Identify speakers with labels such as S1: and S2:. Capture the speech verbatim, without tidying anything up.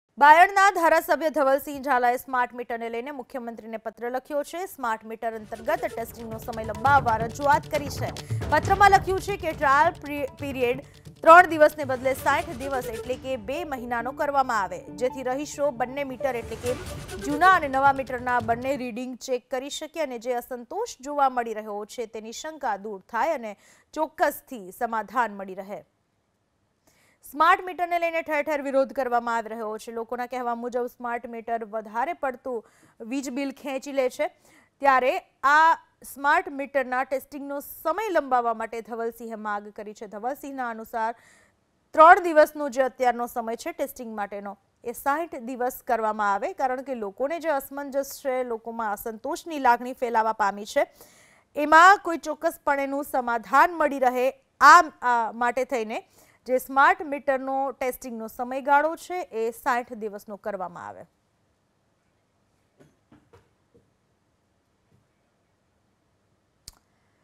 S1: બાયડના ધારાસભ્ય ધવલસિંહ ઝાલાએ સ્માર્ટ મીટરને લઈને મુખ્યમંત્રીને પત્ર લખ્યો છે। સ્માર્ટ મીટર અંતર્ગત ટેસ્ટિંગનો સમય લંબાવવા રજૂઆત કરી છે। પત્રમાં લખ્યું છે કે ટ્રાયલ પીરિયડ ત્રણ દિવસને બદલે સાઠ દિવસ એટલે કે બે મહિનાનો કરવામાં આવે, જેથી રહીશો બંને મીટર એટલે કે જૂના અને નવા મીટરના બંને રીડિંગ ચેક કરી શકે અને જે અસંતોષ જોવા મળી રહ્યો છે તેની શંકા દૂર થાય અને ચોક્કસથી સમાધાન મળી રહે। સ્માર્ટ મીટરને લઈને ઠેર ઠેર વિરોધ કરવામાં આવી રહ્યો છે। લોકોના કહેવા મુજબ સ્માર્ટ મીટર વધારે પડતું વીજ બિલ ખેંચી લે છે, ત્યારે આ સ્માર્ટ મીટરના ટેસ્ટિંગનો સમય લંબાવવા માટે ધવલસિંહે માંગ કરી છે। ધવલસિંહના અનુસાર ત્રણ દિવસનો જે અત્યારનો સમય છે ટેસ્ટિંગ માટેનો એ સાઠ દિવસ કરવામાં આવે, કારણ કે લોકોને જે અસમંજસ છે, લોકોમાં અસંતોષની લાગણી ફેલાવા પામી છે, એમાં કોઈ ચોક્કસપણેનું સમાધાન મળી રહે આ માટે થઈને જે સ્માર્ટ મીટરનો ટેસ્ટિંગનો સમયગાળો છે એ સાઠ દિવસનો કરવામાં આવે।